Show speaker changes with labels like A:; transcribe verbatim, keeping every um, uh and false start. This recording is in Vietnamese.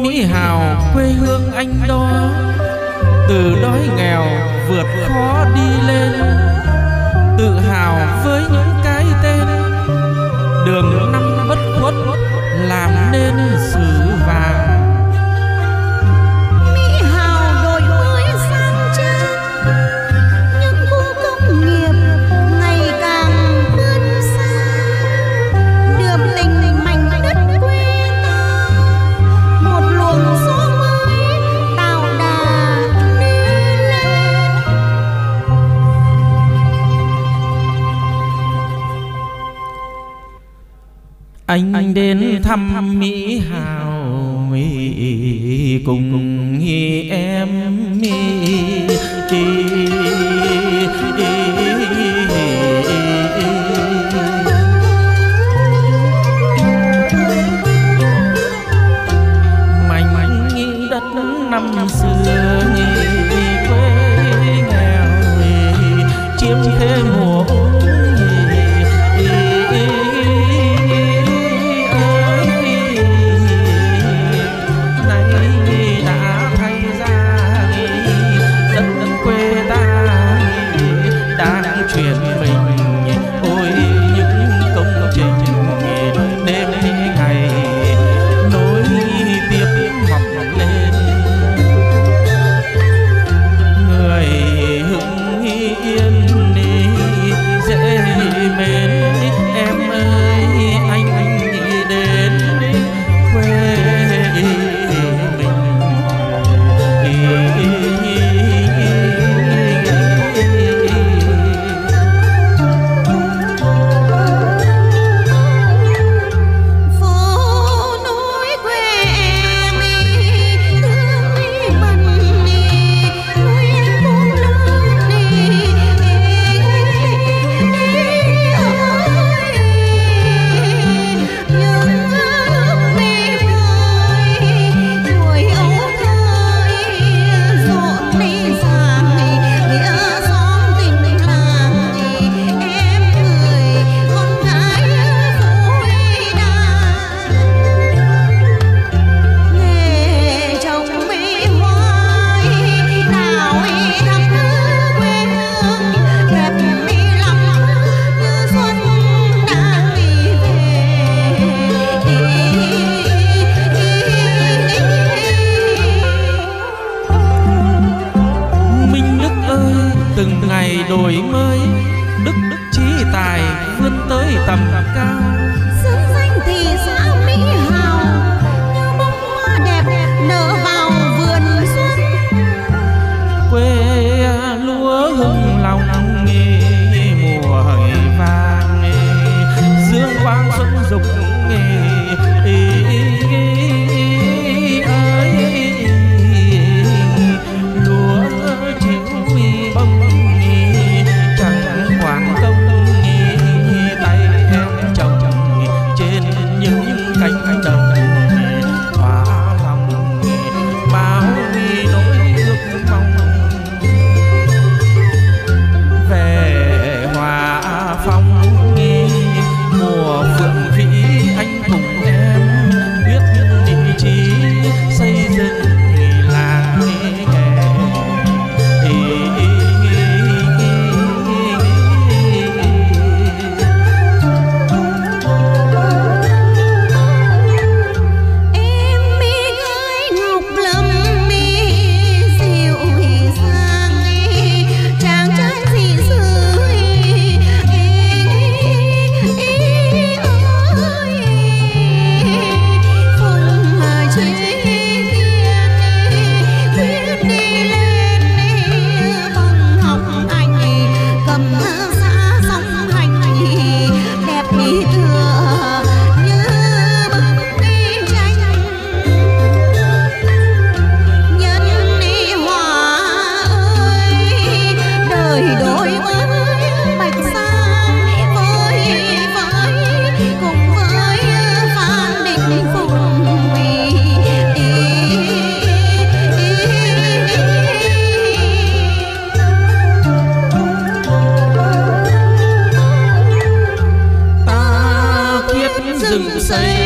A: Mỹ Hào quê hương anh đó, từ đói nghèo vượt khó đi lên, tự hào với những cái tên đường năm bất khuất làm nên sử vàng.
B: Mỹ Hào đổi mới sang trang, những khu công nghiệp ngày càng vươn xa, đượm tình mảnh đất quê ta, một luồng gió mới tạo đà đi lên.
A: Anh đến thăm Mỹ Hào cùng em mảnh đất năm xưa quê nghèo chiếm thế mùa đổi mới, đức đức trí tài vươn tới tầm cao.
B: Xứng danh thị xã Mỹ Hào như bông hoa đẹp nở vào vườn xuân.
A: Quê lúa hưng lòng nghề mùa vàng nghề dương quang xuân dục nghề rừng xây